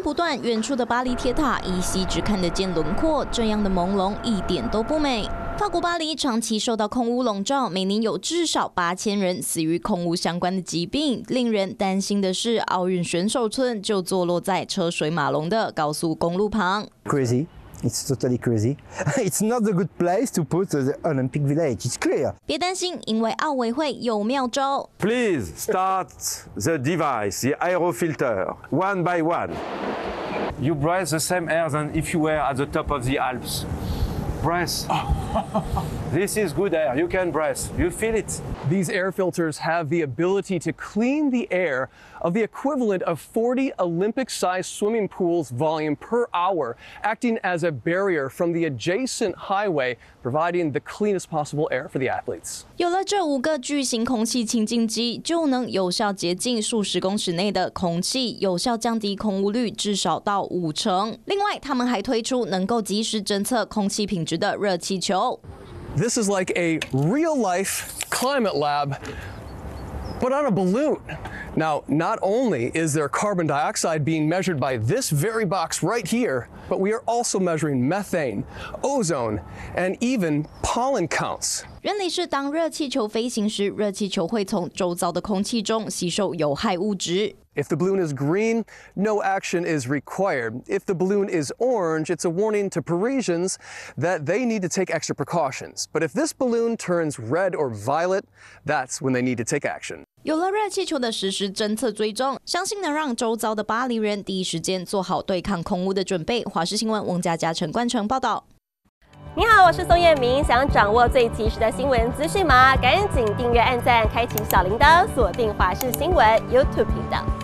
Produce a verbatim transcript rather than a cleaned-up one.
不断，远处的巴黎铁塔依稀只看得见轮廓，这样的朦胧一点都不美。法国巴黎长期受到空污笼罩，每年有至少八千人死于空污相关的疾病。令人担心的是，奥运选手村就坐落在车水马龙的高速公路旁。 Crazy. It's totally crazy. It's not a good place to put the Olympic Village. It's clear. 别担心，因为奥委会有妙招。 Please start the device, the aerofilter, one by one. You breathe the same air than if you were at the top of the Alps. Breath. This is good air. You can breathe. You feel it. These air filters have the ability to clean the air of the equivalent of forty Olympic-sized swimming pools volume per hour, acting as a barrier from the adjacent highway, providing the cleanest possible air for the athletes. 有了这五个巨型空气清净机，就能有效洁净数十公尺内的空气，有效降低空污率至少到五成。另外，他们还推出能够及时侦测空气品质的热气球。 This is like a real-life climate lab, but on a balloon. Now, not only is there carbon dioxide being measured by this very box right here, but we are also measuring methane, ozone, and even pollen counts. 原理是，当热气球飞行时，热气球会从周遭的空气中吸收有害物质。 If the balloon is green, no action is required. If the balloon is orange, it's a warning to Parisians that they need to take extra precautions. But if this balloon turns red or violet, that's when they need to take action. 有了热气球的实时侦测追踪，相信能让周遭的巴黎人第一时间做好对抗空污的准备。华视新闻翁佳佳、陈冠成报道。 你好，我是宋彦明。想掌握最及时的新闻资讯吗？赶紧订阅、按赞、开启小铃铛，锁定华视新闻 YouTube 频道。